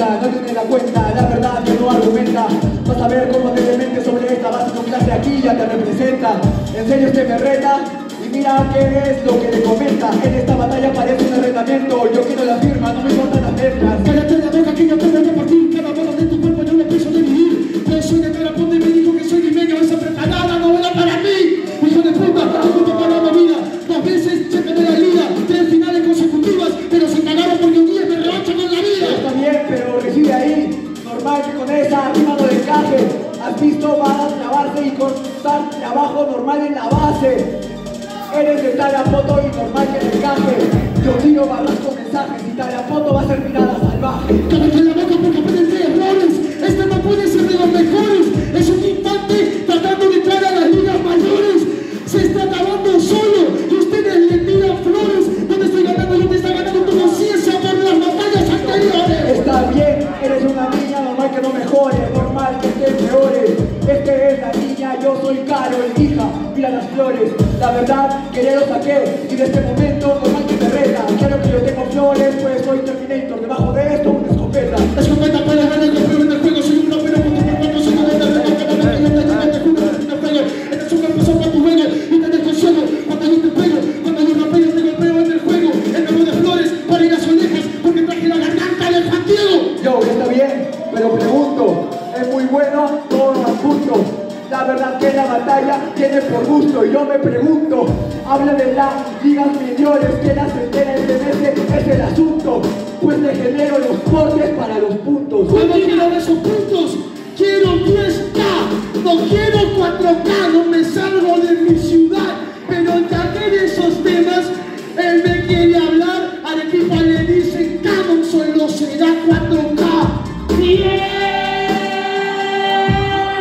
cuenta, no tiene la cuenta, la verdad que no argumenta. Vas a ver cómo te demente sobre esta base, tu clase aquí ya te representa. En serio usted me reta, y mira qué es lo que le comenta. En esta batalla parece un arrendamiento, yo quiero la firma, no me importan las letras. Cállate la boca que yo te voy a partir, cada bala de tu cuerpo yo no pienso de vivir. Yo soy de Tarapoto y me dijo que soy limeño, esa preparada no era para mí. Hijo de puta, junto para la vida, 2 veces se quedó la liga, 3 finales consecutivas, pero se cagaron porque un día me revancha con la vida. Está bien, pero recibe ahí, normal que con esa rima no le encaje. Has visto balas clavarse y cortar de abajo normal en la base. Eres de Tarapoto y normal que le encaje. Yo tiro barras con mensajes y Tarapoto va a ser mirada salvaje. Cállate la boca porque aprende errores, este no puede ser de los mejores. Es un infante tratando de entrar a las ligas mayores. Se está acabando solo y ustedes le tiran flores. No te estoy ganando, yo te está ganando tu conciencia por las batallas anteriores. Está bien, eres una niña, normal que no mejore, normal que te empeore. Este es la niña, yo soy Carol, hija, mira las flores. La verdad que ya lo saqué y de este momento normal que te reta. Claro que yo tengo flores, pues soy Terminator, debajo de esto una escopeta. Escopeta para ganar el campeón en el juego, soy un rapero con tu cuerpo, no soy un rapero, te juro que no pego. Este es un campeón para tu juego y te dejo ciego cuando yo te pego. Cuando yo rapeo te golpeo en el juego, el nuevo de flores para ir a Solejas porque traje la garganta de Juan Diego. Yo, está bien, pero pregunto, es muy bueno todo al punto. La verdad que la batalla tiene por gusto y yo me pregunto, habla de las ligas menores, que la entera el semestre es el asunto, pues le genero los cortes para los puntos. ¿Cómo quiero esos puntos? Quiero 10K, no quiero 4K, no me salgo de mi ciudad, pero también esos temas, él me quiere hablar al equipo